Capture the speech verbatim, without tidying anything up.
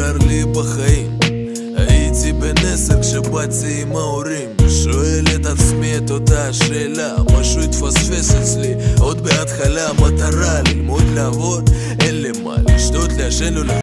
קר לי בחיים. הייתי בן עשר כשבאתי עם ההורים, שואל את עצמי את אותה השאלה, משהו התפספס אצלי עוד בהתחלה. מטרה ללמוד לעבוד, אין לי מה לשתות, לעשן, לא